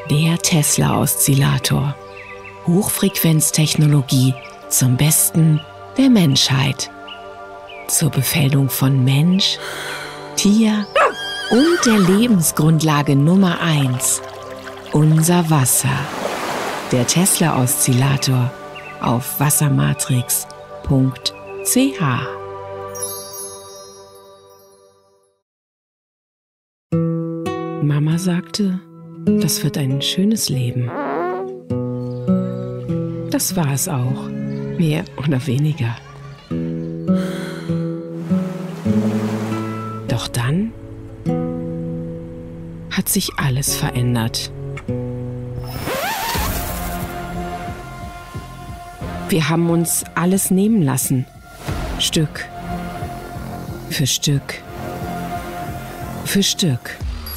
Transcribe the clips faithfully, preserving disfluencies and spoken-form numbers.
Der Tesla-Oszillator. Hochfrequenztechnologie zum Besten der Menschheit. Zur Befähigung von Mensch, Tier und der Lebensgrundlage Nummer eins. Unser Wasser. Der Tesla-Oszillator auf wassermatrix punkt c h. Mama sagte, das wird ein schönes Leben. Das war es auch, mehr oder weniger. Doch dann hat sich alles verändert. Wir haben uns alles nehmen lassen, Stück für Stück für Stück.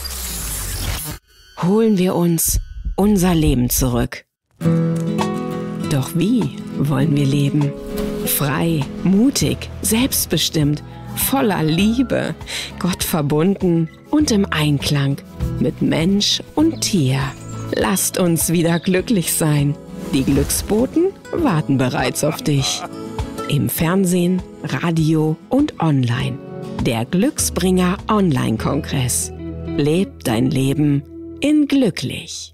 Holen wir uns unser Leben zurück. Doch wie wollen wir leben? Frei, mutig, selbstbestimmt, voller Liebe, Gott verbunden und im Einklang mit Mensch und Tier. Lasst uns wieder glücklich sein. Die Glücksboten warten bereits auf dich. Im Fernsehen, Radio und online. Der Glücksbringer Online-Kongress. Leb dein Leben in glücklich.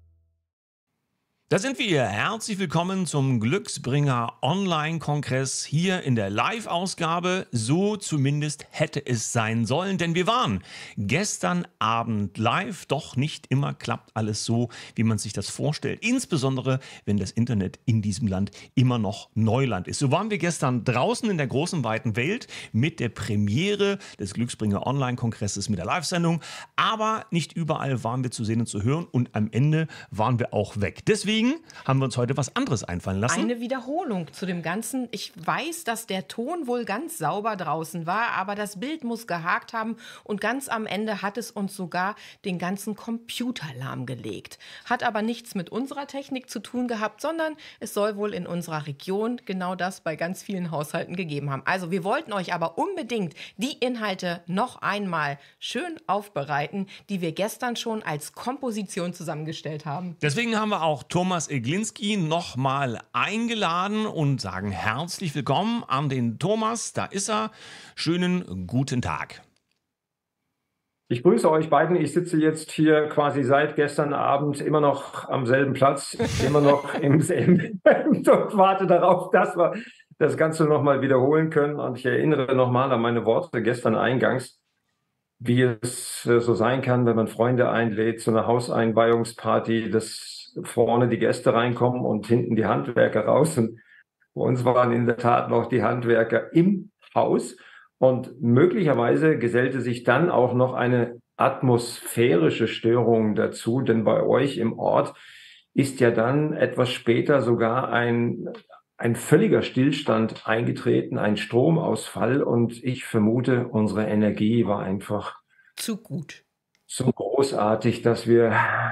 Da sind wir. Herzlich willkommen zum Glücksbringer Online-Kongress hier in der Live-Ausgabe. So zumindest hätte es sein sollen, denn wir waren gestern Abend live. Doch nicht immer klappt alles so, wie man sich das vorstellt. Insbesondere, wenn das Internet in diesem Land immer noch Neuland ist. So waren wir gestern draußen in der großen, weiten Welt mit der Premiere des Glücksbringer Online-Kongresses mit der Live-Sendung. Aber nicht überall waren wir zu sehen und zu hören und am Ende waren wir auch weg. Deswegen haben wir uns heute was anderes einfallen lassen. Eine Wiederholung zu dem Ganzen. Ich weiß, dass der Ton wohl ganz sauber draußen war, aber das Bild muss gehakt haben und ganz am Ende hat es uns sogar den ganzen Computer lahmgelegt. Hat aber nichts mit unserer Technik zu tun gehabt, sondern es soll wohl in unserer Region genau das bei ganz vielen Haushalten gegeben haben. Also wir wollten euch aber unbedingt die Inhalte noch einmal schön aufbereiten, die wir gestern schon als Komposition zusammengestellt haben. Deswegen haben wir auch Thomas Eglinski nochmal eingeladen und sagen herzlich willkommen an den Thomas. Da ist er. Schönen guten Tag. Ich grüße euch beiden. Ich sitze jetzt hier quasi seit gestern Abend immer noch am selben Platz, immer noch im selben und warte darauf, dass wir das Ganze nochmal wiederholen können. Und ich erinnere nochmal an meine Worte gestern eingangs, wie es so sein kann, wenn man Freunde einlädt zu einer Hauseinweihungsparty, dass vorne die Gäste reinkommen und hinten die Handwerker raus. Und bei uns waren in der Tat noch die Handwerker im Haus. Und möglicherweise gesellte sich dann auch noch eine atmosphärische Störung dazu, denn bei euch im Ort ist ja dann etwas später sogar ein, ein völliger Stillstand eingetreten, ein Stromausfall. Und ich vermute, unsere Energie war einfach zu gut, so großartig, dass wir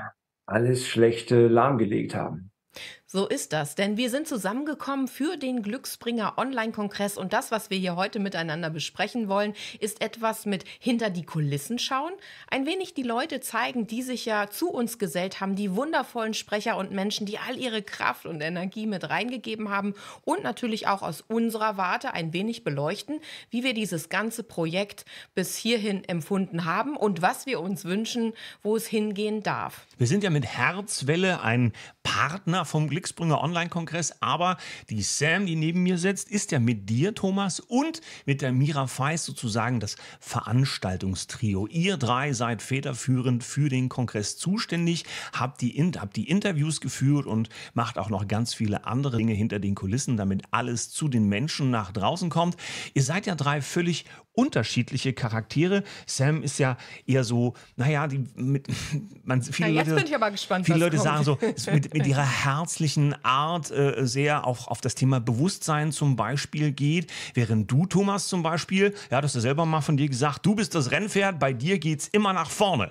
alles Schlechte lahmgelegt haben. So ist das, denn wir sind zusammengekommen für den Glücksbringer Online-Kongress und das, was wir hier heute miteinander besprechen wollen, ist etwas mit hinter die Kulissen schauen, ein wenig die Leute zeigen, die sich ja zu uns gesellt haben, die wundervollen Sprecher und Menschen, die all ihre Kraft und Energie mit reingegeben haben und natürlich auch aus unserer Warte ein wenig beleuchten, wie wir dieses ganze Projekt bis hierhin empfunden haben und was wir uns wünschen, wo es hingehen darf. Wir sind ja mit Herzwelle ein Partner vom Glücksbringer Online-Kongress, aber die Sam, die neben mir sitzt, ist ja mit dir, Thomas, und mit der Mira Feist sozusagen das Veranstaltungstrio. Ihr drei seid federführend für den Kongress zuständig, habt die, habt die Interviews geführt und macht auch noch ganz viele andere Dinge hinter den Kulissen, damit alles zu den Menschen nach draußen kommt. Ihr seid ja drei völlig unterschiedliche Charaktere. Sam ist ja eher so, naja, die mit, man, viele ja, jetzt Leute, bin ich aber gespannt, viele was Leute kommt. sagen so, ist mit, mit ihrer herzlichen Art äh, sehr auch auf das Thema Bewusstsein zum Beispiel geht. Während du, Thomas, zum Beispiel, ja, du hast ja selber mal von dir gesagt, du bist das Rennpferd, bei dir geht's immer nach vorne.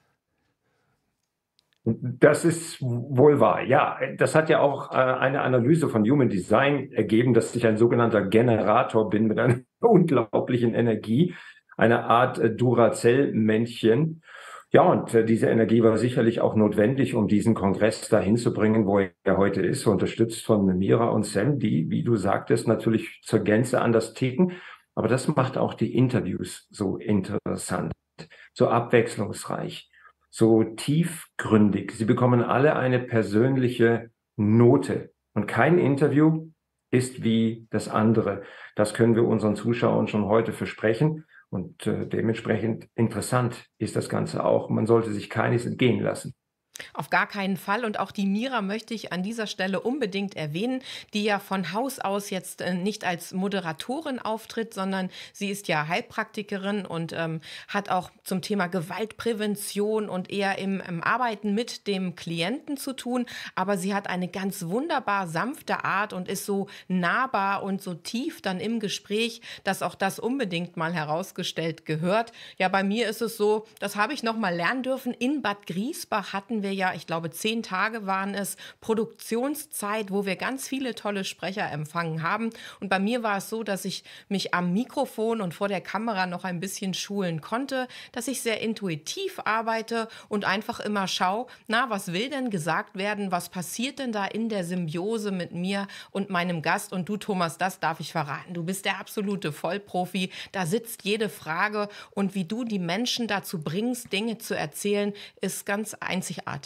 Das ist wohl wahr. Ja, das hat ja auch äh, eine Analyse von Human Design ergeben, dass ich ein sogenannter Generator bin mit einer unglaublichen Energie, eine Art äh, Duracell-Männchen. Ja, und äh, diese Energie war sicherlich auch notwendig, um diesen Kongress dahin zu bringen, wo er heute ist, unterstützt von Mira und Sam, die, wie du sagtest, natürlich zur Gänze anders ticken. Aber das macht auch die Interviews so interessant, so abwechslungsreich, so tiefgründig. Sie bekommen alle eine persönliche Note. Und kein Interview ist wie das andere. Das können wir unseren Zuschauern schon heute versprechen. Und äh, dementsprechend interessant ist das Ganze auch. Man sollte sich keines entgehen lassen. Auf gar keinen Fall. Und auch die Mira möchte ich an dieser Stelle unbedingt erwähnen, die ja von Haus aus jetzt äh, nicht als Moderatorin auftritt, sondern sie ist ja Heilpraktikerin und ähm, hat auch zum Thema Gewaltprävention und eher im, im Arbeiten mit dem Klienten zu tun. Aber sie hat eine ganz wunderbar sanfte Art und ist so nahbar und so tief dann im Gespräch, dass auch das unbedingt mal herausgestellt gehört. Ja, bei mir ist es so, das habe ich noch mal lernen dürfen. In Bad Griesbach hatten wir ja, ich glaube, zehn Tage waren es, Produktionszeit, wo wir ganz viele tolle Sprecher empfangen haben. Und bei mir war es so, dass ich mich am Mikrofon und vor der Kamera noch ein bisschen schulen konnte, dass ich sehr intuitiv arbeite und einfach immer schaue, na, was will denn gesagt werden, was passiert denn da in der Symbiose mit mir und meinem Gast? Und du, Thomas, das darf ich verraten. Du bist der absolute Vollprofi. Da sitzt jede Frage und wie du die Menschen dazu bringst, Dinge zu erzählen, ist ganz einzigartig.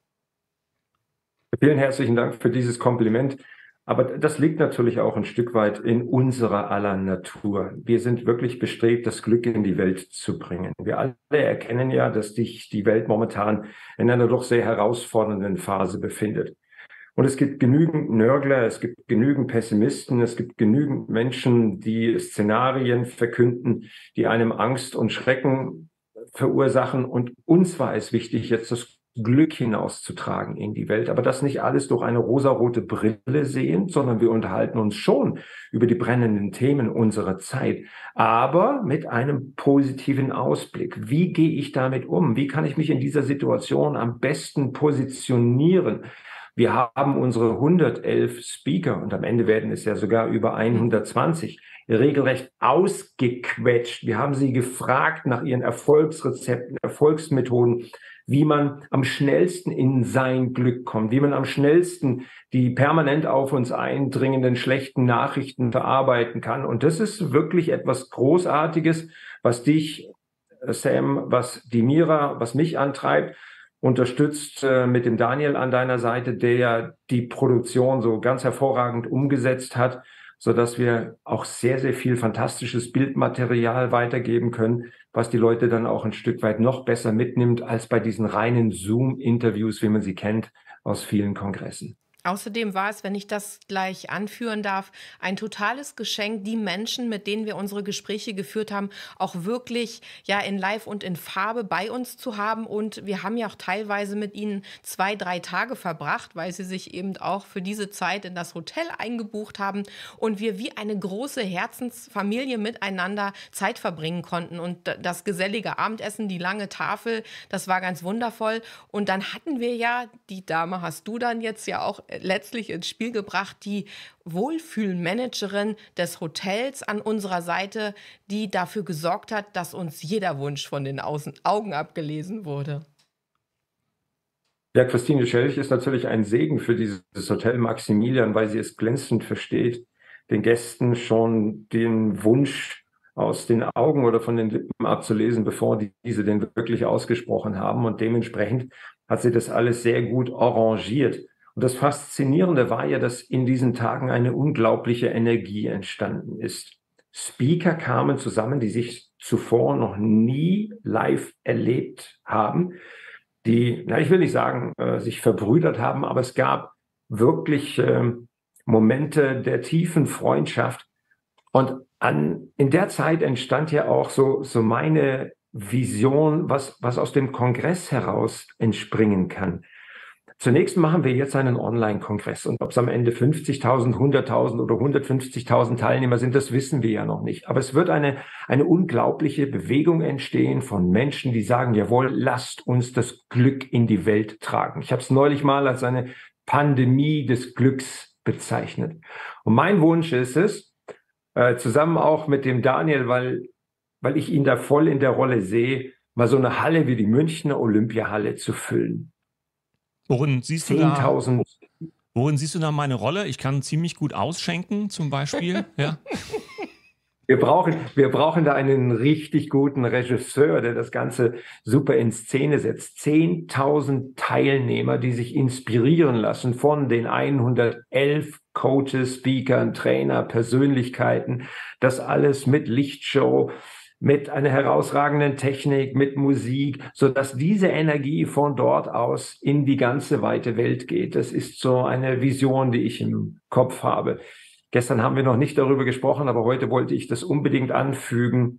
Vielen herzlichen Dank für dieses Kompliment. Aber das liegt natürlich auch ein Stück weit in unserer aller Natur. Wir sind wirklich bestrebt, das Glück in die Welt zu bringen. Wir alle erkennen ja, dass sich die Welt momentan in einer doch sehr herausfordernden Phase befindet. Und es gibt genügend Nörgler, es gibt genügend Pessimisten, es gibt genügend Menschen, die Szenarien verkünden, die einem Angst und Schrecken verursachen. Und uns war es wichtig, jetzt das Glück hinauszutragen in die Welt, aber das nicht alles durch eine rosarote Brille sehen, sondern wir unterhalten uns schon über die brennenden Themen unserer Zeit, aber mit einem positiven Ausblick. Wie gehe ich damit um? Wie kann ich mich in dieser Situation am besten positionieren? Wir haben unsere hundertelf Speaker und am Ende werden es ja sogar über hundertzwanzig regelrecht ausgequetscht. Wir haben sie gefragt nach ihren Erfolgsrezepten, Erfolgsmethoden, wie man am schnellsten in sein Glück kommt, wie man am schnellsten die permanent auf uns eindringenden schlechten Nachrichten verarbeiten kann. Und das ist wirklich etwas Großartiges, was dich, Sam, was die Mira, was mich antreibt, unterstützt äh, mit dem Daniel an deiner Seite, der ja die Produktion so ganz hervorragend umgesetzt hat, sodass wir auch sehr, sehr viel fantastisches Bildmaterial weitergeben können, was die Leute dann auch ein Stück weit noch besser mitnimmt als bei diesen reinen Zoom-Interviews, wie man sie kennt aus vielen Kongressen. Außerdem war es, wenn ich das gleich anführen darf, ein totales Geschenk, die Menschen, mit denen wir unsere Gespräche geführt haben, auch wirklich ja in Live und in Farbe bei uns zu haben. Und wir haben ja auch teilweise mit ihnen zwei, drei Tage verbracht, weil sie sich eben auch für diese Zeit in das Hotel eingebucht haben und wir wie eine große Herzensfamilie miteinander Zeit verbringen konnten. Und das gesellige Abendessen, die lange Tafel, das war ganz wundervoll. Und dann hatten wir ja, die Dame hast du dann jetzt ja auch letztlich ins Spiel gebracht, die Wohlfühlmanagerin des Hotels an unserer Seite, die dafür gesorgt hat, dass uns jeder Wunsch von den Außen Augen abgelesen wurde. Ja, Christine Schelch ist natürlich ein Segen für dieses Hotel Maximilian, weil sie es glänzend versteht, den Gästen schon den Wunsch aus den Augen oder von den Lippen abzulesen, bevor die, diese den wirklich ausgesprochen haben. Und dementsprechend hat sie das alles sehr gut arrangiert. Und das Faszinierende war ja, dass in diesen Tagen eine unglaubliche Energie entstanden ist. Speaker kamen zusammen, die sich zuvor noch nie live erlebt haben, die, na, ich will nicht sagen, äh, sich verbrüdert haben, aber es gab wirklich äh, Momente der tiefen Freundschaft. Und an, in der Zeit entstand ja auch so, so meine Vision, was, was aus dem Kongress heraus entspringen kann. Zunächst machen wir jetzt einen Online-Kongress und ob es am Ende fünfzigtausend, hunderttausend oder hundertfünfzigtausend Teilnehmer sind, das wissen wir ja noch nicht. Aber es wird eine, eine unglaubliche Bewegung entstehen von Menschen, die sagen, jawohl, lasst uns das Glück in die Welt tragen. Ich habe es neulich mal als eine Pandemie des Glücks bezeichnet. Und mein Wunsch ist es, äh, zusammen auch mit dem Daniel, weil, weil ich ihn da voll in der Rolle sehe, mal so eine Halle wie die Münchner Olympiahalle zu füllen. Worin siehst du da, worin siehst du da meine Rolle? Ich kann ziemlich gut ausschenken, zum Beispiel. Ja. Wir brauchen, wir brauchen da einen richtig guten Regisseur, der das Ganze super in Szene setzt. zehntausend Teilnehmer, die sich inspirieren lassen von den hundertelf Coaches, Speakern, Trainer, Persönlichkeiten. Das alles mit Lichtshow, mit einer herausragenden Technik, mit Musik, sodass diese Energie von dort aus in die ganze weite Welt geht. Das ist so eine Vision, die ich im Kopf habe. Gestern haben wir noch nicht darüber gesprochen, aber heute wollte ich das unbedingt anfügen,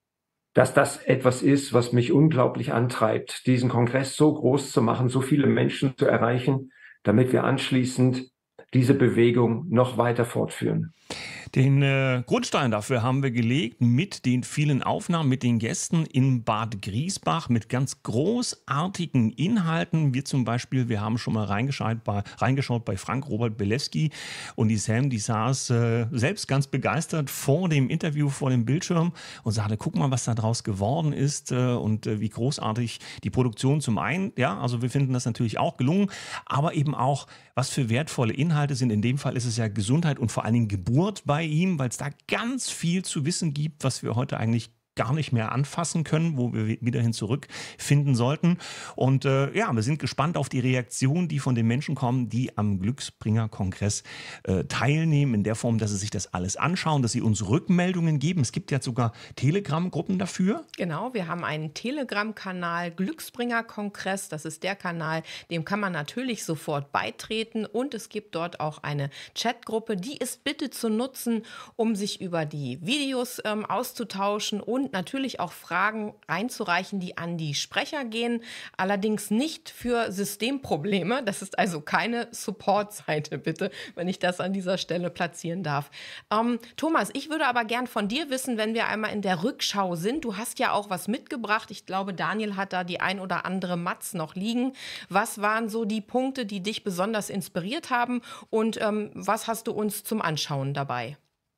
dass das etwas ist, was mich unglaublich antreibt, diesen Kongress so groß zu machen, so viele Menschen zu erreichen, damit wir anschließend diese Bewegung noch weiter fortführen. Den äh, Grundstein dafür haben wir gelegt mit den vielen Aufnahmen, mit den Gästen in Bad Griesbach, mit ganz großartigen Inhalten, wie zum Beispiel, wir haben schon mal reingeschaut bei, reingeschaut bei Frank-Robert Belewski und die Sam, die saß äh, selbst ganz begeistert vor dem Interview, vor dem Bildschirm und sagte, guck mal, was da draus geworden ist äh, und äh, wie großartig die Produktion zum einen, ja, also wir finden das natürlich auch gelungen, aber eben auch, was für wertvolle Inhalte sind. In dem Fall ist es ja Gesundheit und vor allen Dingen Geburt bei ihm, weil es da ganz viel zu wissen gibt, was wir heute eigentlich gar nicht mehr anfassen können, wo wir wieder hin zurückfinden sollten. Und äh, ja, wir sind gespannt auf die Reaktion, die von den Menschen kommen, die am Glücksbringer-Kongress äh, teilnehmen, in der Form, dass sie sich das alles anschauen, dass sie uns Rückmeldungen geben. Es gibt ja sogar Telegram-Gruppen dafür. Genau, wir haben einen Telegram-Kanal Glücksbringer-Kongress. Das ist der Kanal, dem kann man natürlich sofort beitreten. Und es gibt dort auch eine Chatgruppe, die ist bitte zu nutzen, um sich über die Videos ähm, auszutauschen und natürlich auch Fragen einzureichen, die an die Sprecher gehen, allerdings nicht für Systemprobleme. Das ist also keine Support-Seite, bitte, wenn ich das an dieser Stelle platzieren darf. Ähm, Thomas, ich würde aber gern von dir wissen, wenn wir einmal in der Rückschau sind. Du hast ja auch was mitgebracht. Ich glaube, Daniel hat da die ein oder andere Matz noch liegen. Was waren so die Punkte, die dich besonders inspiriert haben und ähm, was hast du uns zum Anschauen dabei?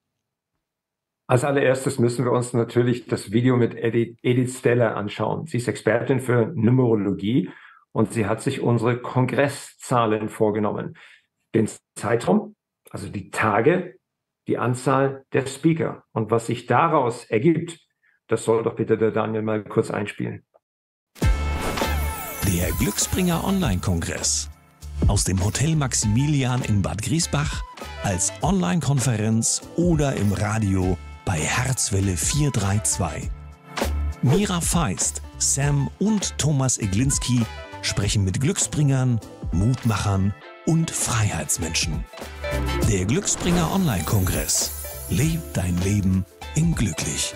Als allererstes müssen wir uns natürlich das Video mit Edith, Edith Steller anschauen. Sie ist Expertin für Numerologie und sie hat sich unsere Kongresszahlen vorgenommen. Den Zeitraum, also die Tage, die Anzahl der Speaker. Und was sich daraus ergibt, das soll doch bitte der Daniel mal kurz einspielen. Der Glücksbringer Online-Kongress. Aus dem Hotel Maximilian in Bad Griesbach, als Online-Konferenz oder im Radio bei Herzwelle vier drei zwei. Mira Feist, Sam und Thomas Eglinski sprechen mit Glücksbringern, Mutmachern und Freiheitsmenschen. Der Glücksbringer Online-Kongress. Leb dein Leben in glücklich.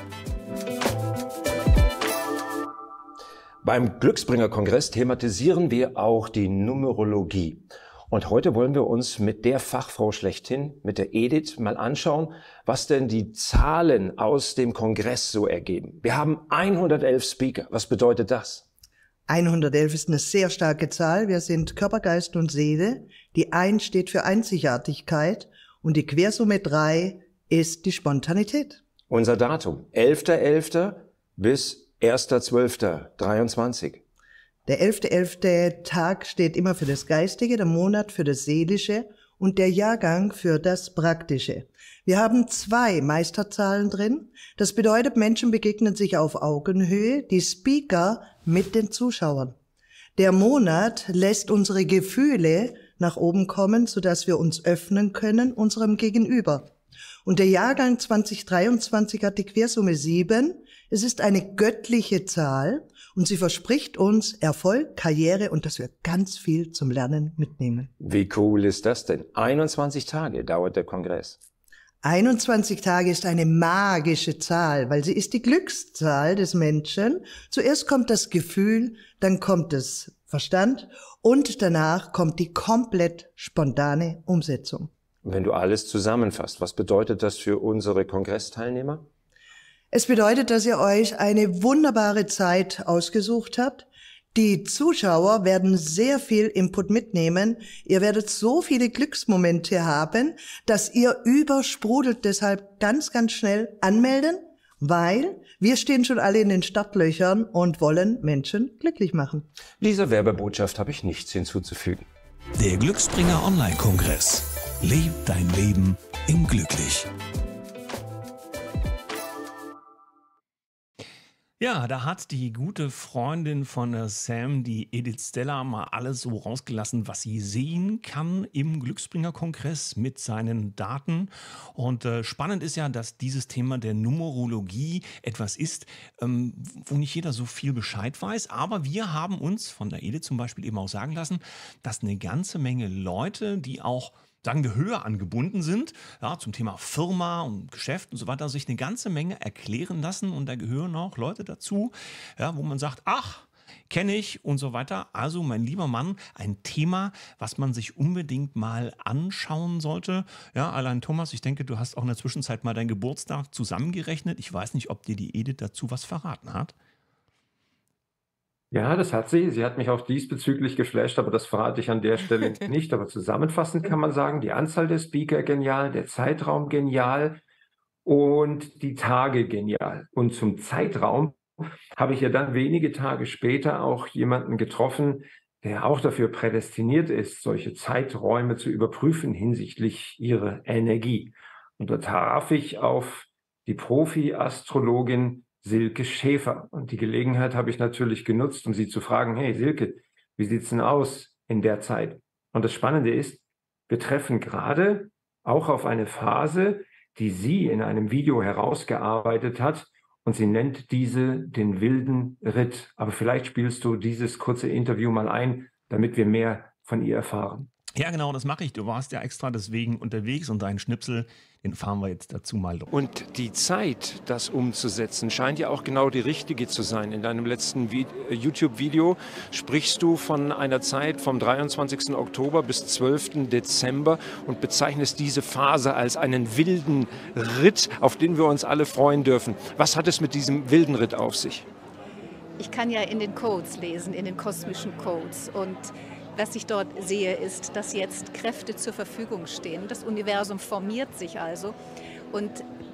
Beim Glücksbringer-Kongress thematisieren wir auch die Numerologie. Und heute wollen wir uns mit der Fachfrau schlechthin, mit der Edith, mal anschauen, was denn die Zahlen aus dem Kongress so ergeben. Wir haben hundertelf Speaker. Was bedeutet das? hundertelf ist eine sehr starke Zahl. Wir sind Körper, Geist und Seele. Die eins steht für Einzigartigkeit und die Quersumme drei ist die Spontanität. Unser Datum, elfter elfter bis erster zwölfter dreiundzwanzig. Der elfte elfte Tag steht immer für das Geistige, der Monat für das Seelische und der Jahrgang für das Praktische. Wir haben zwei Meisterzahlen drin. Das bedeutet, Menschen begegnen sich auf Augenhöhe, die Speaker mit den Zuschauern. Der Monat lässt unsere Gefühle nach oben kommen, sodass wir uns öffnen können unserem Gegenüber. Und der Jahrgang zwanzig dreiundzwanzig hat die Quersumme sieben. Es ist eine göttliche Zahl und sie verspricht uns Erfolg, Karriere und dass wir ganz viel zum Lernen mitnehmen. Wie cool ist das denn? einundzwanzig Tage dauert der Kongress. einundzwanzig Tage ist eine magische Zahl, weil sie ist die Glückszahl des Menschen. Zuerst kommt das Gefühl, dann kommt das Verstand und danach kommt die komplett spontane Umsetzung. Wenn du alles zusammenfasst, was bedeutet das für unsere Kongressteilnehmer? Es bedeutet, dass ihr euch eine wunderbare Zeit ausgesucht habt. Die Zuschauer werden sehr viel Input mitnehmen. Ihr werdet so viele Glücksmomente haben, dass ihr übersprudelt. Deshalb ganz, ganz schnell anmelden Weil wir stehen schon alle in den Startlöchern und wollen Menschen glücklich machen. Dieser Werbebotschaft habe ich nichts hinzuzufügen. Der Glücksbringer Online-Kongress. Leb dein Leben im Glücklich. Ja, da hat die gute Freundin von der Sam, die Edith Stella, mal alles so rausgelassen, was sie sehen kann im Glücksbringer-Kongress mit seinen Daten. Und äh, spannend ist ja, dass dieses Thema der Numerologie etwas ist, ähm, wo nicht jeder so viel Bescheid weiß. Aber wir haben uns von der Edith zum Beispiel eben auch sagen lassen, dass eine ganze Menge Leute, die auch sagen wir, höher angebunden sind, ja, zum Thema Firma und Geschäft und so weiter, sich eine ganze Menge erklären lassen und da gehören auch Leute dazu, ja, wo man sagt, ach, kenne ich und so weiter. Also, mein lieber Mann, ein Thema, was man sich unbedingt mal anschauen sollte. Ja, allein Thomas, ich denke, du hast auch in der Zwischenzeit mal deinen Geburtstag zusammengerechnet. Ich weiß nicht, ob dir die Edith dazu was verraten hat. Ja, das hat sie. Sie hat mich auch diesbezüglich geflasht, aber das verrate ich an der Stelle nicht. Aber zusammenfassend kann man sagen, die Anzahl der Speaker genial, der Zeitraum genial und die Tage genial. Und zum Zeitraum habe ich ja dann wenige Tage später auch jemanden getroffen, der auch dafür prädestiniert ist, solche Zeiträume zu überprüfen hinsichtlich ihrer Energie. Und da traf ich auf die Profi-Astrologin Silke Schäfer. Und die Gelegenheit habe ich natürlich genutzt, um sie zu fragen, hey Silke, wie sieht's denn aus in der Zeit? Und das Spannende ist, wir treffen gerade auch auf eine Phase, die sie in einem Video herausgearbeitet hat und sie nennt diese den wilden Ritt. Aber vielleicht spielst du dieses kurze Interview mal ein, damit wir mehr von ihr erfahren. Ja, genau, das mache ich. Du warst ja extra deswegen unterwegs und deinen Schnipsel, den fahren wir jetzt dazu mal durch. Und die Zeit, das umzusetzen, scheint ja auch genau die richtige zu sein. In deinem letzten YouTube-Video sprichst du von einer Zeit vom dreiundzwanzigsten Oktober bis zwölften Dezember und bezeichnest diese Phase als einen wilden Ritt, auf den wir uns alle freuen dürfen. Was hat es mit diesem wilden Ritt auf sich? Ich kann ja in den Codes lesen, in den kosmischen Codes, und was ich dort sehe, ist, dass jetzt Kräfte zur Verfügung stehen. Das Universum formiert sich also und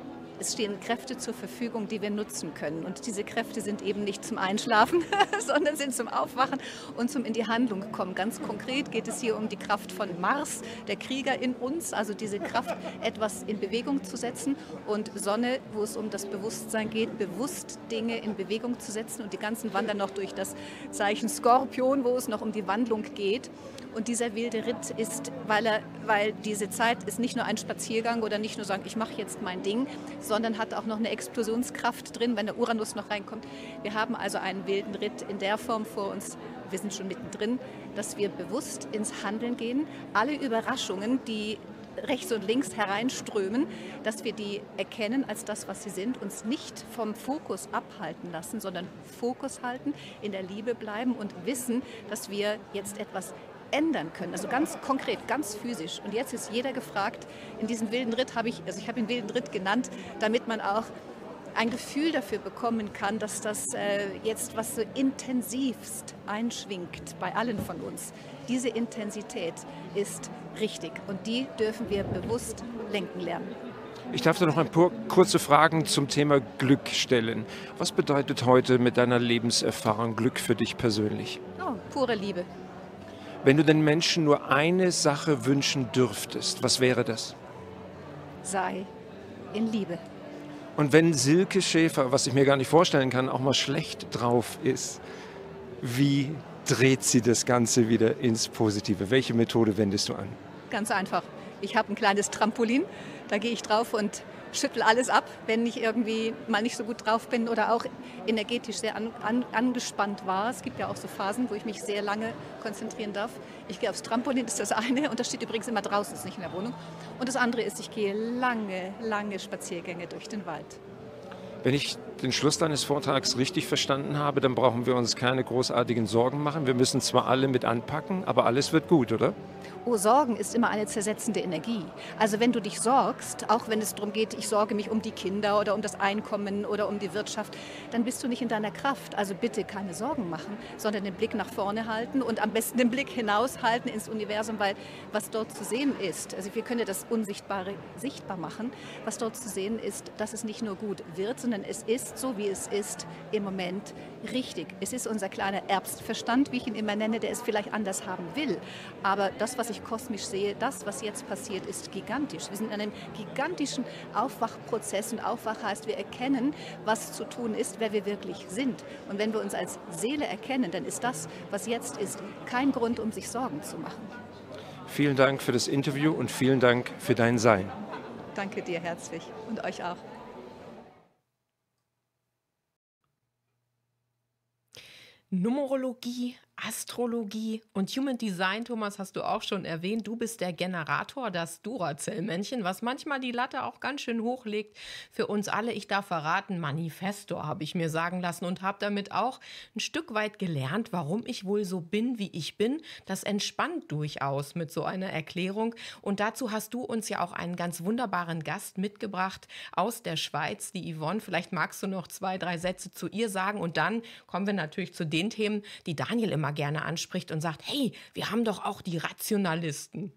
es stehen Kräfte zur Verfügung, die wir nutzen können. Und diese Kräfte sind eben nicht zum Einschlafen, sondern sind zum Aufwachen und zum in die Handlung kommen. Ganz konkret geht es hier um die Kraft von Mars, der Krieger in uns, also diese Kraft, etwas in Bewegung zu setzen, und Sonne, wo es um das Bewusstsein geht, bewusst Dinge in Bewegung zu setzen, und die ganzen wandern noch durch das Zeichen Skorpion, wo es noch um die Wandlung geht. Und dieser wilde Ritt ist, weil, er, weil diese Zeit ist nicht nur ein Spaziergang oder nicht nur sagen, ich mache jetzt mein Ding, sondern hat auch noch eine Explosionskraft drin, wenn der Uranus noch reinkommt. Wir haben also einen wilden Ritt in der Form vor uns, wir sind schon mittendrin, dass wir bewusst ins Handeln gehen. Alle Überraschungen, die rechts und links hereinströmen, dass wir die erkennen als das, was sie sind, uns nicht vom Fokus abhalten lassen, sondern Fokus halten, in der Liebe bleiben und wissen, dass wir jetzt etwas ändern können, also ganz konkret, ganz physisch. Und jetzt ist jeder gefragt, in diesem wilden Ritt habe ich, also ich habe ihn wilden Ritt genannt, damit man auch ein Gefühl dafür bekommen kann, dass das äh, jetzt was so intensivst einschwingt bei allen von uns. Diese Intensität ist richtig und die dürfen wir bewusst lenken lernen. Ich darf dir noch ein paar kurze Fragen zum Thema Glück stellen. Was bedeutet heute mit deiner Lebenserfahrung Glück für dich persönlich? Oh, pure Liebe. Wenn du den Menschen nur eine Sache wünschen dürftest, was wäre das? Sei in Liebe. Und wenn Silke Schäfer, was ich mir gar nicht vorstellen kann, auch mal schlecht drauf ist, wie dreht sie das Ganze wieder ins Positive? Welche Methode wendest du an? Ganz einfach. Ich habe ein kleines Trampolin, da gehe ich drauf und schüttel alles ab, wenn ich irgendwie mal nicht so gut drauf bin oder auch energetisch sehr an, an, angespannt war. Es gibt ja auch so Phasen, wo ich mich sehr lange konzentrieren darf. Ich gehe aufs Trampolin, das ist das eine, und das steht übrigens immer draußen, ist nicht in der Wohnung. Und das andere ist, ich gehe lange, lange Spaziergänge durch den Wald. Wenn ich den Schluss deines Vortrags richtig verstanden habe, dann brauchen wir uns keine großartigen Sorgen machen. Wir müssen zwar alle mit anpacken, aber alles wird gut, oder? Oh, Sorgen ist immer eine zersetzende Energie. Also wenn du dich sorgst, auch wenn es darum geht, ich sorge mich um die Kinder oder um das Einkommen oder um die Wirtschaft, dann bist du nicht in deiner Kraft. Also bitte keine Sorgen machen, sondern den Blick nach vorne halten und am besten den Blick hinaushalten ins Universum, weil was dort zu sehen ist, also wir können das Unsichtbare sichtbar machen, was dort zu sehen ist, dass es nicht nur gut wird, sondern sondern es ist so, wie es ist, im Moment richtig. Es ist unser kleiner Erbstverstand, wie ich ihn immer nenne, der es vielleicht anders haben will. Aber das, was ich kosmisch sehe, das, was jetzt passiert, ist gigantisch. Wir sind in einem gigantischen Aufwachprozess und Aufwach heißt, wir erkennen, was zu tun ist, wer wir wirklich sind. Und wenn wir uns als Seele erkennen, dann ist das, was jetzt ist, kein Grund, um sich Sorgen zu machen. Vielen Dank für das Interview und vielen Dank für dein Sein. Danke dir herzlich und euch auch. Numerologie, Astrologie und Human Design, Thomas, hast du auch schon erwähnt. Du bist der Generator, das Duracell-Männchen, was manchmal die Latte auch ganz schön hochlegt für uns alle. Ich darf verraten, Manifestor habe ich mir sagen lassen und habe damit auch ein Stück weit gelernt, warum ich wohl so bin, wie ich bin. Das entspannt durchaus mit so einer Erklärung. Und dazu hast du uns ja auch einen ganz wunderbaren Gast mitgebracht aus der Schweiz, die Yvonne. Vielleicht magst du noch zwei, drei Sätze zu ihr sagen und dann kommen wir natürlich zu den Themen, die Daniel immer gerne anspricht und sagt, hey, wir haben doch auch die Rationalisten.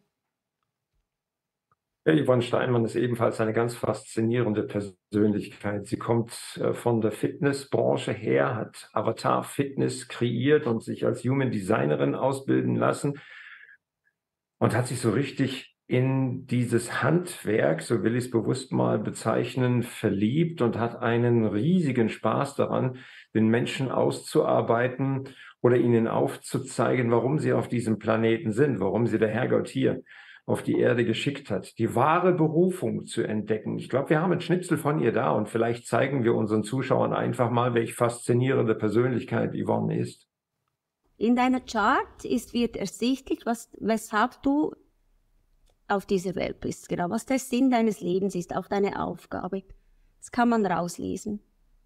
Ja, Yvonne Steinmann ist ebenfalls eine ganz faszinierende Persönlichkeit. Sie kommt äh, von der Fitnessbranche her, hat Avatar Fitness kreiert und sich als Human Designerin ausbilden lassen und hat sich so richtig in dieses Handwerk, so will ich es bewusst mal bezeichnen, verliebt und hat einen riesigen Spaß daran, den Menschen auszuarbeiten oder ihnen aufzuzeigen, warum sie auf diesem Planeten sind, warum sie der Herrgott hier auf die Erde geschickt hat, die wahre Berufung zu entdecken. Ich glaube, wir haben einen Schnipsel von ihr da und vielleicht zeigen wir unseren Zuschauern einfach mal, welche faszinierende Persönlichkeit Yvonne ist. In deiner Chart ist, wird ersichtlich, was, weshalb du auf dieser Welt bist, genau, was der Sinn deines Lebens ist, auch deine Aufgabe. Das kann man rauslesen.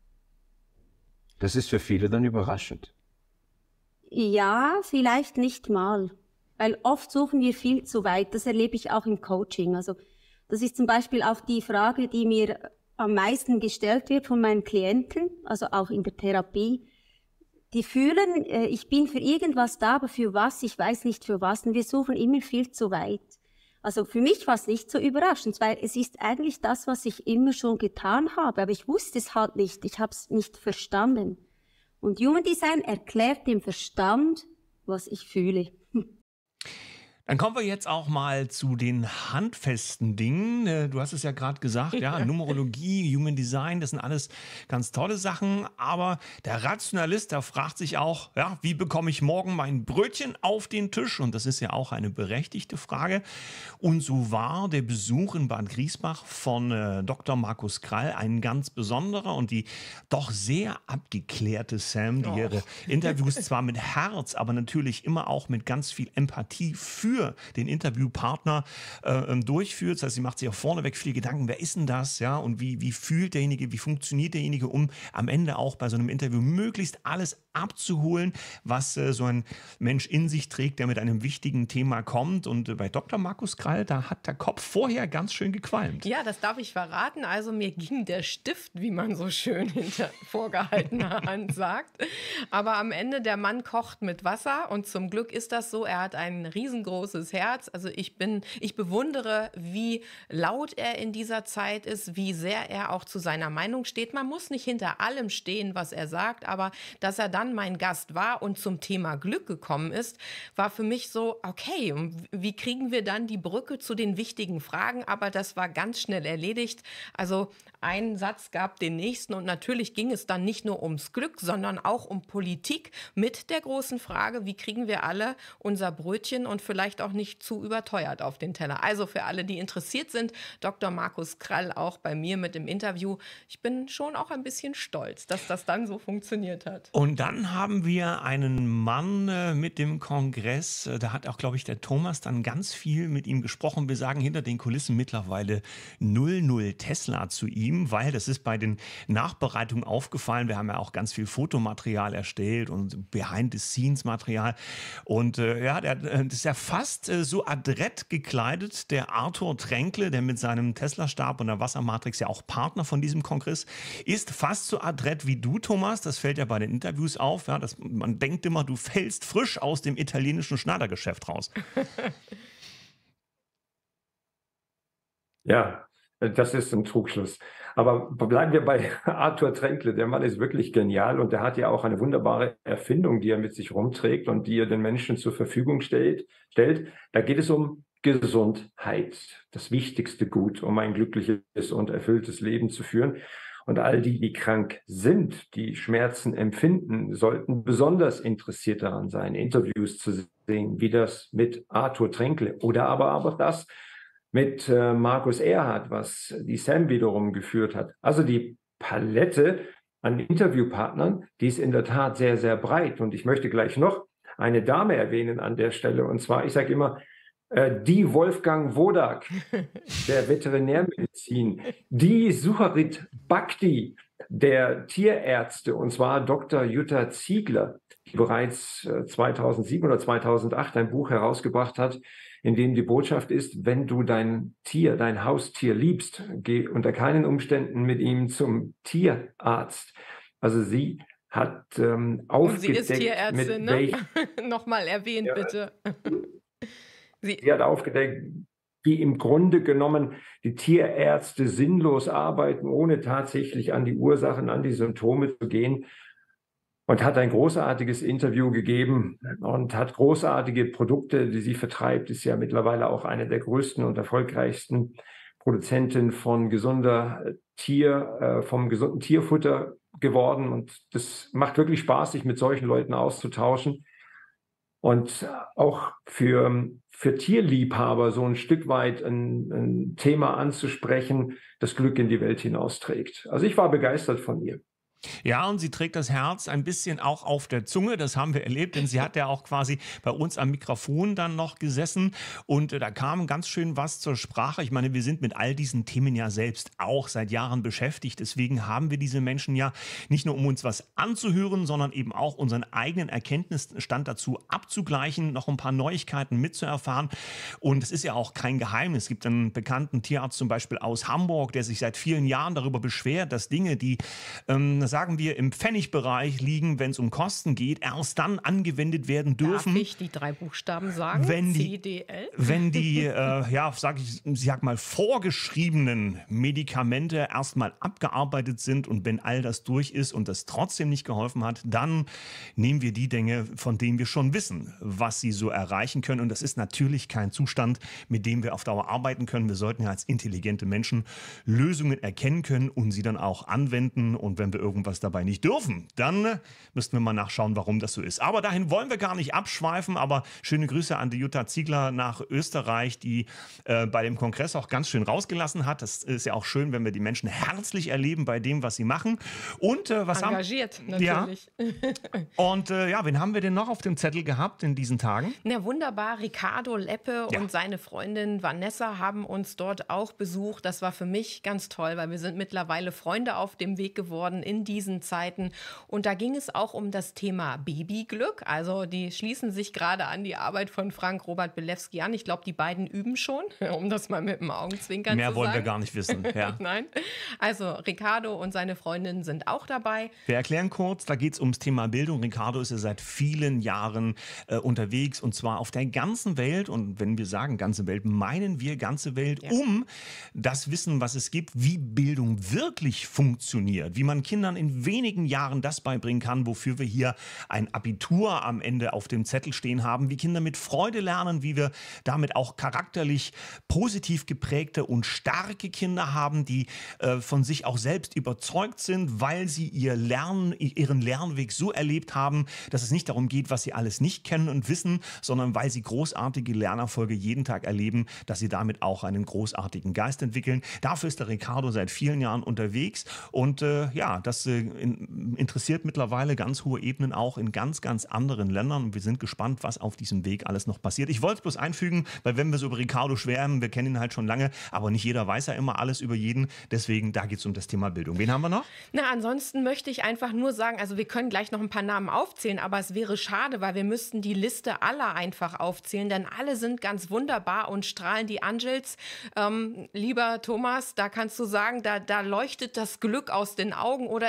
Das ist für viele dann überraschend. Ja, vielleicht nicht mal, weil oft suchen wir viel zu weit. Das erlebe ich auch im Coaching. Also das ist zum Beispiel auch die Frage, die mir am meisten gestellt wird von meinen Klienten, also auch in der Therapie. Die fühlen, äh, ich bin für irgendwas da, aber für was, ich weiß nicht für was. Und wir suchen immer viel zu weit. Also für mich war es nicht so überraschend, weil es ist eigentlich das, was ich immer schon getan habe, aber ich wusste es halt nicht, ich habe es nicht verstanden. Und Human Design erklärt dem Verstand, was ich fühle. Dann kommen wir jetzt auch mal zu den handfesten Dingen. Du hast es ja gerade gesagt, ja, Numerologie, Human Design, das sind alles ganz tolle Sachen. Aber der Rationalist, der fragt sich auch, ja, wie bekomme ich morgen mein Brötchen auf den Tisch? Und das ist ja auch eine berechtigte Frage. Und so war der Besuch in Bad Griesbach von äh, Doktor Markus Krall ein ganz besonderer und die doch sehr abgeklärte Sam, die ihre Interviews zwar mit Herz, aber natürlich immer auch mit ganz viel Empathie für den Interviewpartner äh, durchführt. Das heißt, sie macht sich auch vorneweg viele Gedanken, wer ist denn das, ja, und wie, wie fühlt derjenige, wie funktioniert derjenige, um am Ende auch bei so einem Interview möglichst alles abzuholen, was äh, so ein Mensch in sich trägt, der mit einem wichtigen Thema kommt. Und äh, bei Doktor Markus Krall, da hat der Kopf vorher ganz schön gequalmt. Ja, das darf ich verraten. Also mir ging der Stift, wie man so schön hinter vorgehaltener Hand sagt. Aber am Ende, der Mann kocht mit Wasser und zum Glück ist das so. Er hat ein riesengroßes Herz. Also ich bin, ich bewundere, wie laut er in dieser Zeit ist, wie sehr er auch zu seiner Meinung steht. Man muss nicht hinter allem stehen, was er sagt, aber dass er dann mein Gast war und zum Thema Glück gekommen ist, war für mich so, okay, wie kriegen wir dann die Brücke zu den wichtigen Fragen? Aber das war ganz schnell erledigt. Also ein Satz gab den nächsten und natürlich ging es dann nicht nur ums Glück, sondern auch um Politik mit der großen Frage, wie kriegen wir alle unser Brötchen und vielleicht auch nicht zu überteuert auf den Teller. Also für alle, die interessiert sind, Doktor Markus Krall auch bei mir mit dem Interview. Ich bin schon auch ein bisschen stolz, dass das dann so funktioniert hat. Und dann haben wir einen Mann äh, mit dem Kongress, da hat auch, glaube ich, der Thomas dann ganz viel mit ihm gesprochen. Wir sagen hinter den Kulissen mittlerweile null null Tesla zu ihm, weil das ist bei den Nachbereitungen aufgefallen. Wir haben ja auch ganz viel Fotomaterial erstellt und Behind-the-Scenes-Material. Und äh, ja, der, das ist ja fast äh, so adrett gekleidet, der Arthur Tränkle, der mit seinem Tesla-Stab und der Wassermatrix ja auch Partner von diesem Kongress ist, fast so adrett wie du, Thomas. Das fällt ja bei den Interviews auf. Ja, dass man denkt immer, du fällst frisch aus dem italienischen Schneidergeschäft raus. Ja, Das ist ein Trugschluss. Aber bleiben wir bei Arthur Tränkle. Der Mann ist wirklich genial und der hat ja auch eine wunderbare Erfindung, die er mit sich rumträgt und die er den Menschen zur Verfügung stellt. stellt. Da geht es um Gesundheit, das wichtigste Gut, um ein glückliches und erfülltes Leben zu führen. Und all die, die krank sind, die Schmerzen empfinden, sollten besonders interessiert daran sein, Interviews zu sehen, wie das mit Arthur Tränkle oder aber auch das mit äh, Markus Erhardt, was die Sam wiederum geführt hat. Also die Palette an Interviewpartnern, die ist in der Tat sehr, sehr breit. Und ich möchte gleich noch eine Dame erwähnen an der Stelle. Und zwar, ich sage immer, äh, die Wolfgang Wodak der Veterinärmedizin, die Sucharit Bhakti der Tierärzte, und zwar Doktor Jutta Ziegler, die bereits äh, zweitausendsieben oder zweitausendacht ein Buch herausgebracht hat, in dem die Botschaft ist, wenn du dein Tier, dein Haustier liebst, geh unter keinen Umständen mit ihm zum Tierarzt. Also sie hat ähm, aufgedeckt, Und sie ist Tierärztin, mit welch, ne? Nochmal erwähnt, ja, bitte. Sie, sie hat aufgedeckt, wie im Grunde genommen die Tierärzte sinnlos arbeiten, ohne tatsächlich an die Ursachen, an die Symptome zu gehen. Und hat ein großartiges Interview gegeben und hat großartige Produkte, die sie vertreibt, ist ja mittlerweile auch eine der größten und erfolgreichsten Produzenten von gesunder Tier, äh, vom gesunden Tierfutter geworden. Und das macht wirklich Spaß, sich mit solchen Leuten auszutauschen. Und auch für, für Tierliebhaber so ein Stück weit ein, ein Thema anzusprechen, das Glück in die Welt hinausträgt. Also ich war begeistert von ihr. Ja, und sie trägt das Herz ein bisschen auch auf der Zunge, das haben wir erlebt, denn sie hat ja auch quasi bei uns am Mikrofon dann noch gesessen und äh, da kam ganz schön was zur Sprache. Ich meine, wir sind mit all diesen Themen ja selbst auch seit Jahren beschäftigt, deswegen haben wir diese Menschen ja nicht nur, um uns was anzuhören, sondern eben auch unseren eigenen Erkenntnisstand dazu abzugleichen, noch ein paar Neuigkeiten mitzuerfahren, und es ist ja auch kein Geheimnis. Es gibt einen bekannten Tierarzt zum Beispiel aus Hamburg, der sich seit vielen Jahren darüber beschwert, dass Dinge, die ähm, sagen wir, im Pfennigbereich liegen, wenn es um Kosten geht, erst dann angewendet werden dürfen. Darf ich die drei Buchstaben sagen? Wenn die, C D L? Wenn die, äh, ja, sag ich, sag mal, vorgeschriebenen Medikamente erstmal abgearbeitet sind und wenn all das durch ist und das trotzdem nicht geholfen hat, dann nehmen wir die Dinge, von denen wir schon wissen, was sie so erreichen können. Und das ist natürlich kein Zustand, mit dem wir auf Dauer arbeiten können. Wir sollten ja als intelligente Menschen Lösungen erkennen können und sie dann auch anwenden. Und wenn wir irgendwas dabei nicht dürfen, dann müssten wir mal nachschauen, warum das so ist. Aber dahin wollen wir gar nicht abschweifen, aber schöne Grüße an die Jutta Ziegler nach Österreich, die äh, bei dem Kongress auch ganz schön rausgelassen hat. Das ist ja auch schön, wenn wir die Menschen herzlich erleben bei dem, was sie machen. Und äh, was Engagiert, haben natürlich. Ja. Und äh, ja, wen haben wir denn noch auf dem Zettel gehabt in diesen Tagen? Na wunderbar, Ricardo Leppe Ja. und seine Freundin Vanessa haben uns dort auch besucht. Das war für mich ganz toll, weil wir sind mittlerweile Freunde auf dem Weg geworden in diesen Zeiten. Und da ging es auch um das Thema Babyglück. Also die schließen sich gerade an die Arbeit von Frank Robert Belewski an. Ich glaube, die beiden üben schon, um das mal mit dem Augenzwinkern Mehr zu wollen sagen. wir gar nicht wissen. Ja. Nein. Also Ricardo und seine Freundin sind auch dabei. Wir erklären kurz, da geht es ums Thema Bildung. Ricardo ist ja seit vielen Jahren äh, unterwegs und zwar auf der ganzen Welt. Und wenn wir sagen ganze Welt, meinen wir ganze Welt, Ja. um das Wissen, was es gibt, wie Bildung wirklich funktioniert, wie man Kindern in wenigen Jahren das beibringen kann, wofür wir hier ein Abitur am Ende auf dem Zettel stehen haben, wie Kinder mit Freude lernen, wie wir damit auch charakterlich positiv geprägte und starke Kinder haben, die äh, von sich auch selbst überzeugt sind, weil sie ihr Lernen, ihren Lernweg so erlebt haben, dass es nicht darum geht, was sie alles nicht kennen und wissen, sondern weil sie großartige Lernerfolge jeden Tag erleben, dass sie damit auch einen großartigen Geist entwickeln. Dafür ist der Ricardo seit vielen Jahren unterwegs und äh, ja, das äh, in, interessiert mittlerweile ganz hohe Ebenen auch in ganz, ganz anderen Ländern und wir sind gespannt, was auf diesem Weg alles noch passiert. Ich wollte es bloß einfügen, weil wenn wir so über Ricardo schwärmen, wir kennen ihn halt schon lange, aber nicht jeder weiß ja immer alles über jeden, deswegen da geht es um das Thema Bildung. Wen haben wir noch? Na, ansonsten möchte ich einfach nur sagen, also wir können gleich noch ein paar Namen aufzählen, aber es wäre schade, weil wir müssten die Liste aller einfach aufzählen, denn alle sind ganz wunderbar und strahlen die Angels. Ähm, lieber Thomas, da kannst du sagen, da, da leuchtet das Glück aus den Augen oder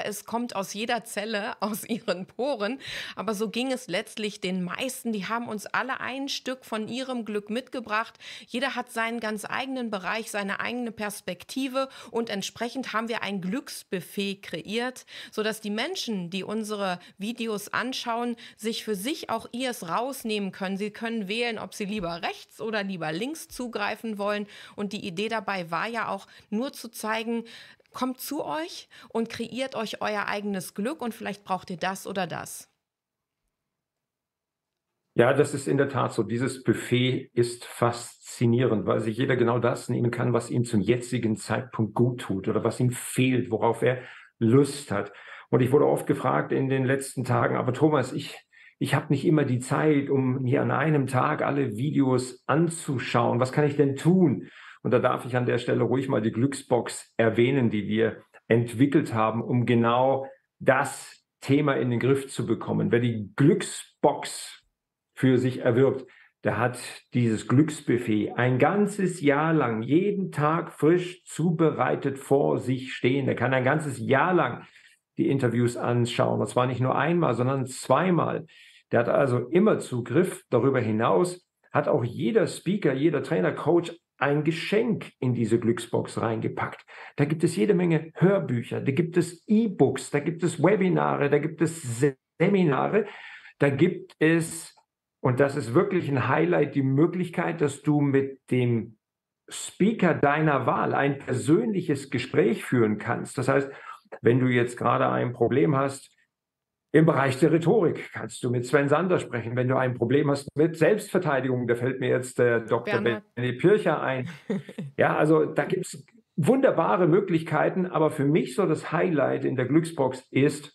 es kommt aus jeder Zelle, aus ihren Poren. Aber so ging es letztlich den meisten. Die haben uns alle ein Stück von ihrem Glück mitgebracht. Jeder hat seinen ganz eigenen Bereich, seine eigene Perspektive und entsprechend haben wir ein Glücksbuffet kreiert, sodass die Menschen, die unsere Videos anschauen, sich für sich auch ihrs rausnehmen können. Sie können wählen, ob sie lieber rechts oder lieber links zugreifen wollen. Und die Idee dabei war ja auch nur zu zeigen, kommt zu euch und kreiert euch euer eigenes Glück und vielleicht braucht ihr das oder das. Ja, das ist in der Tat so. Dieses Buffet ist faszinierend, weil sich jeder genau das nehmen kann, was ihm zum jetzigen Zeitpunkt gut tut oder was ihm fehlt, worauf er Lust hat. Und ich wurde oft gefragt in den letzten Tagen, aber Thomas, ich, ich habe nicht immer die Zeit, um mir an einem Tag alle Videos anzuschauen. Was kann ich denn tun? Und da darf ich an der Stelle ruhig mal die Glücksbox erwähnen, die wir entwickelt haben, um genau das Thema in den Griff zu bekommen. Wer die Glücksbox für sich erwirbt, der hat dieses Glücksbuffet ein ganzes Jahr lang, jeden Tag frisch zubereitet vor sich stehen. Der kann ein ganzes Jahr lang die Interviews anschauen. Und zwar nicht nur einmal, sondern zweimal. Der hat also immer Zugriff. Darüber hinaus hat auch jeder Speaker, jeder Trainer, Coach ein Geschenk in diese Glücksbox reingepackt. Da gibt es jede Menge Hörbücher, da gibt es E-Books, da gibt es Webinare, da gibt es Seminare, da gibt es, und das ist wirklich ein Highlight, die Möglichkeit, dass du mit dem Speaker deiner Wahl ein persönliches Gespräch führen kannst. Das heißt, wenn du jetzt gerade ein Problem hast im Bereich der Rhetorik, kannst du mit Sven Sander sprechen. Wenn du ein Problem hast mit Selbstverteidigung, da fällt mir jetzt der Doktor Benny Pircher ein. Ja, also da gibt es wunderbare Möglichkeiten, aber für mich so das Highlight in der Glücksbox ist,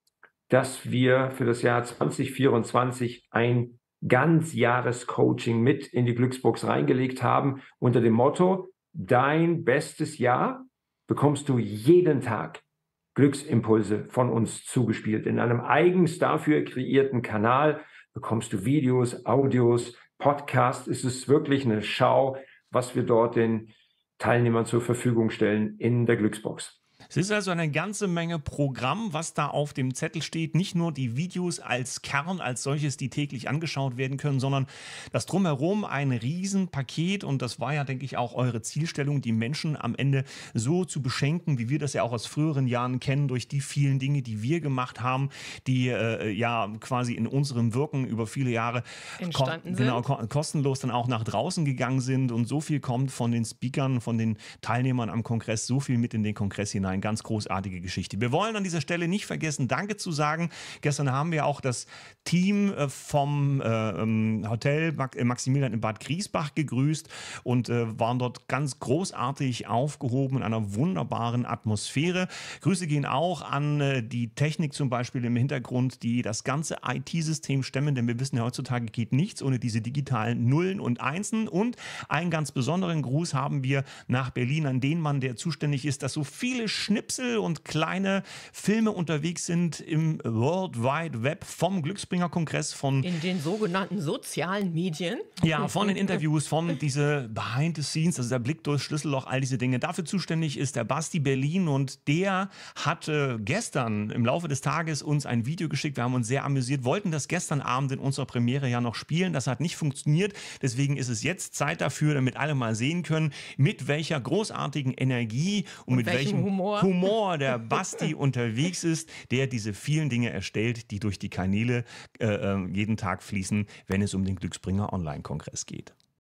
dass wir für das Jahr zwanzig vierundzwanzig ein Ganzjahres-Coaching mit in die Glücksbox reingelegt haben unter dem Motto, dein bestes Jahr bekommst du jeden Tag Glücksimpulse von uns zugespielt. In einem eigens dafür kreierten Kanal bekommst du Videos, Audios, Podcasts. Es ist wirklich eine Schau, was wir dort den Teilnehmern zur Verfügung stellen in der Glücksbox. Es ist also eine ganze Menge Programm, was da auf dem Zettel steht. Nicht nur die Videos als Kern, als solches, die täglich angeschaut werden können, sondern das Drumherum ein Riesenpaket. Und das war ja, denke ich, auch eure Zielstellung, die Menschen am Ende so zu beschenken, wie wir das ja auch aus früheren Jahren kennen, durch die vielen Dinge, die wir gemacht haben, die äh, ja quasi in unserem Wirken über viele Jahre entstanden ko genau, sind. ko kostenlos dann auch nach draußen gegangen sind. Und so viel kommt von den Speakern, von den Teilnehmern am Kongress, so viel mit in den Kongress hinein. Ganz großartige Geschichte. Wir wollen an dieser Stelle nicht vergessen, Danke zu sagen. Gestern haben wir auch das Team vom äh, Hotel Maximilian in Bad Griesbach gegrüßt und äh, waren dort ganz großartig aufgehoben in einer wunderbaren Atmosphäre. Grüße gehen auch an äh, die Technik zum Beispiel im Hintergrund, die das ganze I T-System stemmen, denn wir wissen ja, heutzutage geht nichts ohne diese digitalen Nullen und Einsen. Und einen ganz besonderen Gruß haben wir nach Berlin an den Mann, der zuständig ist, dass so viele Schnipsel und kleine Filme unterwegs sind im World Wide Web vom Glücksbringer-Kongress, von in den sogenannten sozialen Medien. Ja, von den Interviews, von diese Behind the Scenes, also der Blick durchs Schlüsselloch, all diese Dinge. Dafür zuständig ist der Basti Berlin und der hatte gestern im Laufe des Tages uns ein Video geschickt. Wir haben uns sehr amüsiert, wollten das gestern Abend in unserer Premiere ja noch spielen. Das hat nicht funktioniert. Deswegen ist es jetzt Zeit dafür, damit alle mal sehen können, mit welcher großartigen Energie und, und mit welchem Humor. Humor der Basti unterwegs ist, der diese vielen Dinge erstellt, die durch die Kanäle äh, jeden Tag fließen, wenn es um den Glücksbringer Online-Kongress geht.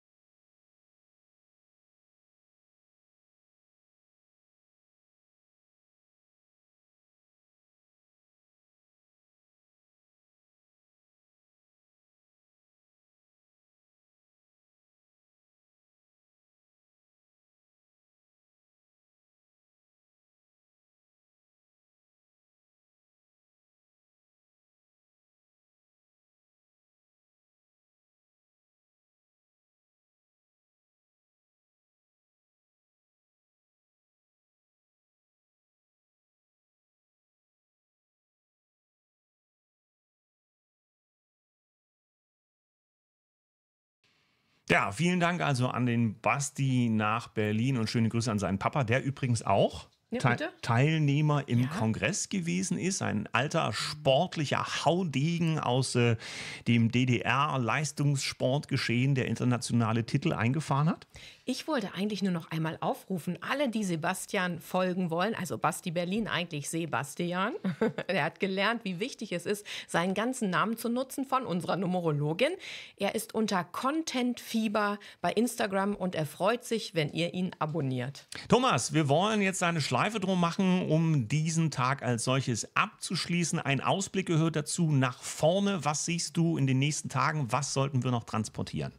Ja, vielen Dank also an den Basti nach Berlin und schöne Grüße an seinen Papa, der übrigens auch Ja, Te Teilnehmer im ja. Kongress gewesen ist, ein alter sportlicher Haudegen aus äh, dem D D R-Leistungssportgeschehen, der internationale Titel eingefahren hat? Ich wollte eigentlich nur noch einmal aufrufen, alle, die Sebastian folgen wollen, also Basti Berlin, eigentlich Sebastian, er hat gelernt, wie wichtig es ist, seinen ganzen Namen zu nutzen von unserer Numerologin. Er ist unter Content Fieber bei Instagram und er freut sich, wenn ihr ihn abonniert. Thomas, wir wollen jetzt eine Schleife drum machen, um diesen Tag als solches abzuschließen. Ein Ausblick gehört dazu nach vorne. Was siehst du in den nächsten Tagen? Was sollten wir noch transportieren?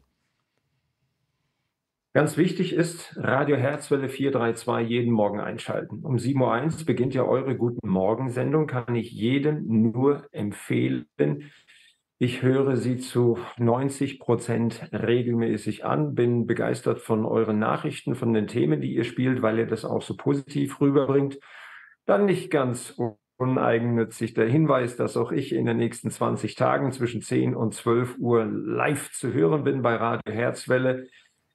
Ganz wichtig ist, Radio Herzwelle vier drei zwei jeden Morgen einschalten. Um sieben Uhr eins beginnt ja eure Guten Morgen-Sendung, kann ich jedem nur empfehlen. Ich höre sie zu neunzig Prozent regelmäßig an, bin begeistert von euren Nachrichten, von den Themen, die ihr spielt, weil ihr das auch so positiv rüberbringt. Dann nicht ganz uneigennützig der Hinweis, dass auch ich in den nächsten zwanzig Tagen zwischen zehn und zwölf Uhr live zu hören bin bei Radio Herzwelle.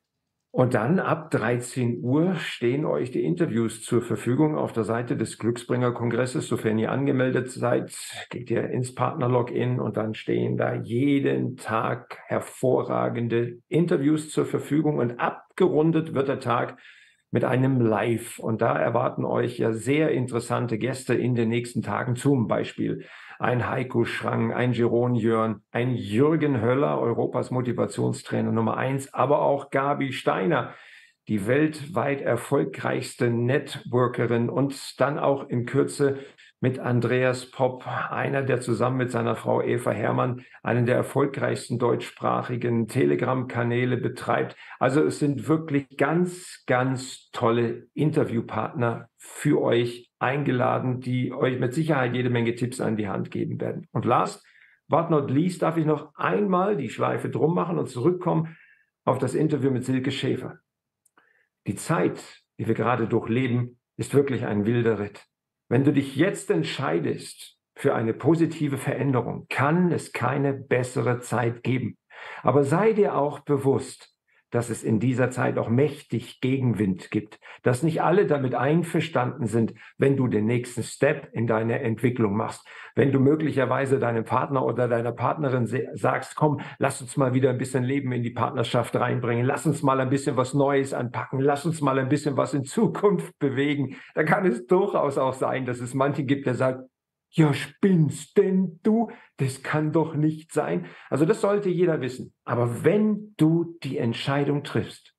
Und dann ab dreizehn Uhr stehen euch die Interviews zur Verfügung auf der Seite des Glücksbringer-Kongresses. Sofern ihr angemeldet seid, geht ihr ins Partner-Login und dann stehen da jeden Tag hervorragende Interviews zur Verfügung. Und abgerundet wird der Tag mit einem Live. Und da erwarten euch ja sehr interessante Gäste in den nächsten Tagen, zum Beispiel ein Heiko Schrang, ein Jeroen Jörn, ein Jürgen Höller, Europas Motivationstrainer Nummer eins, aber auch Gabi Steiner, die weltweit erfolgreichste Networkerin, und dann auch in Kürze mit Andreas Popp, einer, der zusammen mit seiner Frau Eva Herrmann einen der erfolgreichsten deutschsprachigen Telegram-Kanäle betreibt. Also es sind wirklich ganz, ganz tolle Interviewpartner für euch eingeladen, die euch mit Sicherheit jede Menge Tipps an die Hand geben werden. Und last but not least darf ich noch einmal die Schleife drum machen und zurückkommen auf das Interview mit Silke Schäfer. Die Zeit, die wir gerade durchleben, ist wirklich ein wilder Ritt. Wenn du dich jetzt entscheidest für eine positive Veränderung, kann es keine bessere Zeit geben. Aber sei dir auch bewusst, dass es in dieser Zeit auch mächtig Gegenwind gibt, dass nicht alle damit einverstanden sind, wenn du den nächsten Step in deiner Entwicklung machst. Wenn du möglicherweise deinem Partner oder deiner Partnerin sagst, komm, lass uns mal wieder ein bisschen Leben in die Partnerschaft reinbringen, lass uns mal ein bisschen was Neues anpacken, lass uns mal ein bisschen was in Zukunft bewegen, dann kann es durchaus auch sein, dass es manche gibt, der sagt, ja, spinnst denn du? Das kann doch nicht sein. Also das sollte jeder wissen. Aber wenn du die Entscheidung triffst,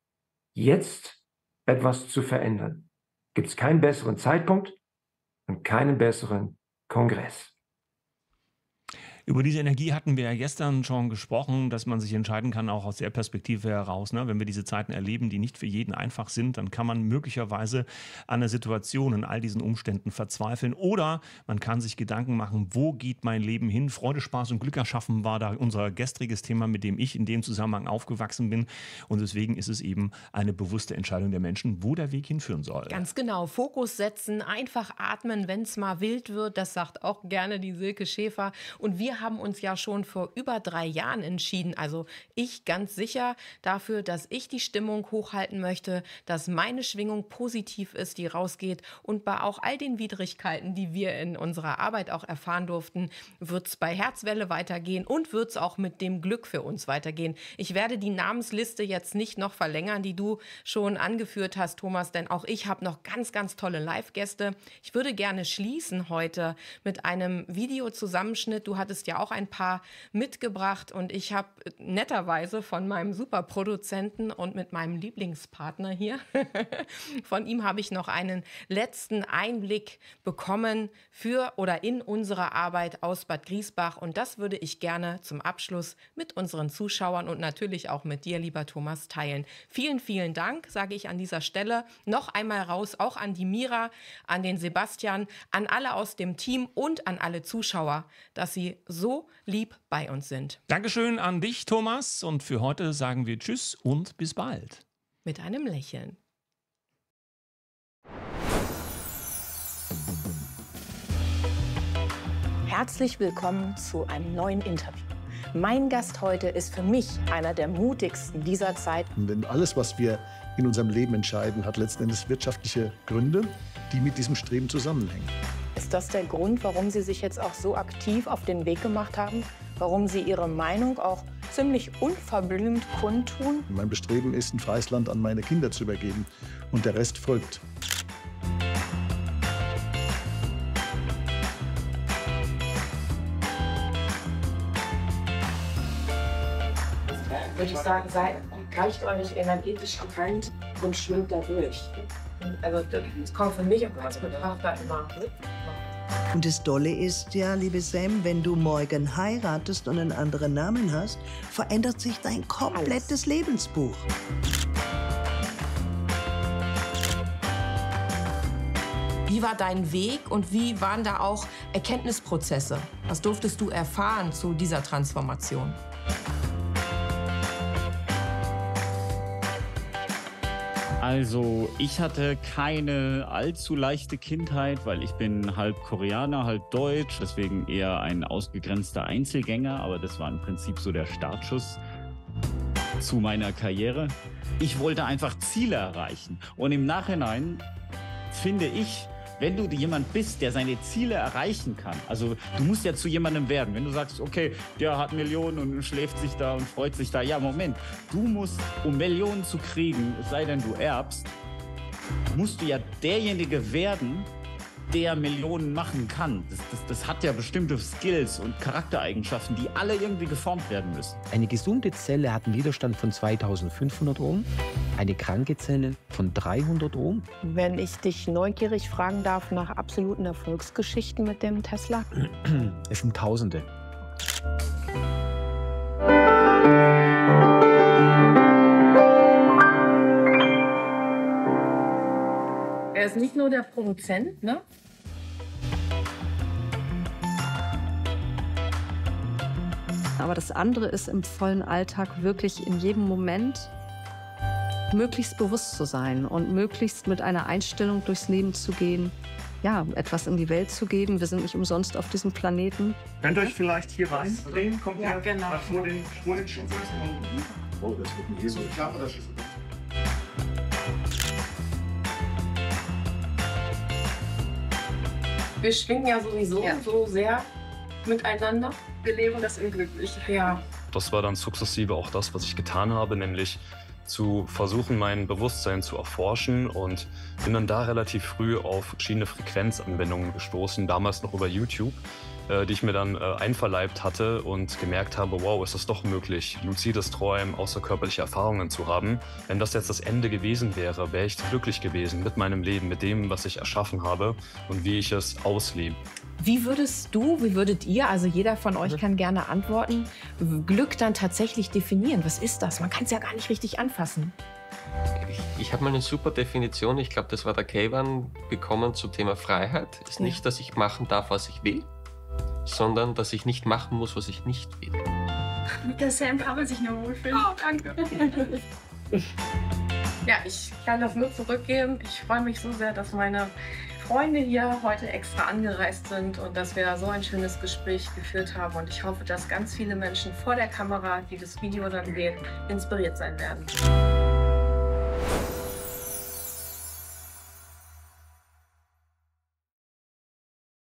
jetzt etwas zu verändern, gibt es keinen besseren Zeitpunkt und keinen besseren Kongress. Über diese Energie hatten wir ja gestern schon gesprochen, dass man sich entscheiden kann, auch aus der Perspektive heraus. Ne? Wenn wir diese Zeiten erleben, die nicht für jeden einfach sind, dann kann man möglicherweise an der Situation, in all diesen Umständen verzweifeln. Oder man kann sich Gedanken machen, wo geht mein Leben hin? Freude, Spaß und Glück erschaffen war da unser gestriges Thema, mit dem ich in dem Zusammenhang aufgewachsen bin. Und deswegen ist es eben eine bewusste Entscheidung der Menschen, wo der Weg hinführen soll. Ganz genau. Fokus setzen, einfach atmen, wenn es mal wild wird. Das sagt auch gerne die Silke Schäfer. Und wir haben uns ja schon vor über drei Jahren entschieden, also ich ganz sicher dafür, dass ich die Stimmung hochhalten möchte, dass meine Schwingung positiv ist, die rausgeht, und bei auch all den Widrigkeiten, die wir in unserer Arbeit auch erfahren durften, wird es bei Herzwelle weitergehen und wird es auch mit dem Glück für uns weitergehen. Ich werde die Namensliste jetzt nicht noch verlängern, die du schon angeführt hast, Thomas, denn auch ich habe noch ganz, ganz tolle Live-Gäste. Ich würde gerne schließen heute mit einem Videozusammenschnitt. Du hattest ja auch ein paar mitgebracht und ich habe netterweise von meinem Superproduzenten und mit meinem Lieblingspartner hier, von ihm habe ich noch einen letzten Einblick bekommen für oder in unsere Arbeit aus Bad Griesbach, und das würde ich gerne zum Abschluss mit unseren Zuschauern und natürlich auch mit dir, lieber Thomas, teilen. Vielen, vielen Dank, sage ich an dieser Stelle. Noch einmal raus, auch an die Mira, an den Sebastian, an alle aus dem Team und an alle Zuschauer, dass sie so lieb bei uns sind. Dankeschön an dich, Thomas. Und für heute sagen wir Tschüss und bis bald. Mit einem Lächeln. Herzlich willkommen zu einem neuen Interview. Mein Gast heute ist für mich einer der mutigsten dieser Zeit. Denn alles, was wir in unserem Leben entscheiden, hat letzten Endes wirtschaftliche Gründe. die mit diesem Streben zusammenhängen. Ist das der Grund, warum Sie sich jetzt auch so aktiv auf den Weg gemacht haben? Warum Sie Ihre Meinung auch ziemlich unverblümt kundtun? Mein Bestreben ist, ein freies Land an meine Kinder zu übergeben. Und der Rest folgt. Würde ich sagen, seid, reicht euch energetisch getrennt und schwimmt da durch. Also das kommt für mich als Betrachter immer. Und das Tolle ist ja, liebe Sam, wenn du morgen heiratest und einen anderen Namen hast, verändert sich dein komplettes Alles. Lebensbuch. Wie war dein Weg und wie waren da auch Erkenntnisprozesse? Was durftest du erfahren zu dieser Transformation? Also ich hatte keine allzu leichte Kindheit, weil ich bin halb Koreaner, halb Deutsch, deswegen eher ein ausgegrenzter Einzelgänger, aber das war im Prinzip so der Startschuss zu meiner Karriere. Ich wollte einfach Ziele erreichen und im Nachhinein finde ich, wenn du jemand bist, der seine Ziele erreichen kann, also du musst ja zu jemandem werden. Wenn du sagst, okay, der hat Millionen und schläft sich da und freut sich da. Ja, Moment, du musst, um Millionen zu kriegen, es sei denn, du erbst, musst du ja derjenige werden, der Millionen machen kann. Das, das, das hat ja bestimmte Skills und Charaktereigenschaften, die alle irgendwie geformt werden müssen. Eine gesunde Zelle hat einen Widerstand von zweitausendfünfhundert Ohm, eine kranke Zelle von dreihundert Ohm. Wenn ich dich neugierig fragen darf nach absoluten Erfolgsgeschichten mit dem Tesla? Es sind Tausende. Er ist nicht nur der Produzent, ne? Aber das andere ist im vollen Alltag wirklich in jedem Moment möglichst bewusst zu sein und möglichst mit einer Einstellung durchs Leben zu gehen, ja, etwas in die Welt zu geben. Wir sind nicht umsonst auf diesem Planeten. Könnt ihr euch vielleicht hier reindrehen? Kommt ja, ihr genau. vor den, vor den Schuppen? Oh, das wird ein so klar, das ist Wir schwingen ja sowieso ja. so sehr miteinander. Wir leben das im Glücklich. Ja. Das war dann sukzessive auch das, was ich getan habe, nämlich zu versuchen, mein Bewusstsein zu erforschen und bin dann da relativ früh auf verschiedene Frequenzanwendungen gestoßen, damals noch über YouTube, äh, die ich mir dann äh, einverleibt hatte und gemerkt habe, wow, ist es doch möglich, luzides Träumen, außerkörperliche Erfahrungen zu haben. Wenn das jetzt das Ende gewesen wäre, wäre ich glücklich gewesen mit meinem Leben, mit dem, was ich erschaffen habe und wie ich es auslebe. Wie würdest du, wie würdet ihr, also jeder von euch kann gerne antworten, Glück dann tatsächlich definieren? Was ist das? Man kann es ja gar nicht richtig anfassen. Ich, ich habe mal eine super Definition, ich glaube, das war der Kayvan, bekommen zum Thema Freiheit. Ist nicht, dass ich machen darf, was ich will, sondern dass ich nicht machen muss, was ich nicht will. Mit der Sam kann man sich nur wohlfühlen. Oh, danke. Ja, ich kann das nur zurückgeben. Ich freue mich so sehr, dass meine Freunde hier heute extra angereist sind und dass wir so ein schönes Gespräch geführt haben. Und ich hoffe, dass ganz viele Menschen vor der Kamera, die das Video dann sehen, inspiriert sein werden.